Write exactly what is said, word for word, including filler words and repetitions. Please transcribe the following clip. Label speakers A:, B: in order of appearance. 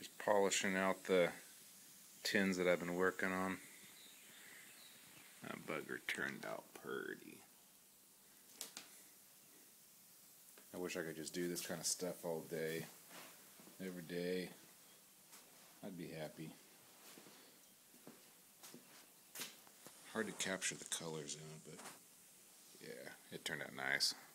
A: Just polishing out the tins that I've been working on. That bugger turned out pretty. I wish I could just do this kind of stuff all day, every day. I'd be happy. Hard to capture the colors in it, but yeah, it turned out nice.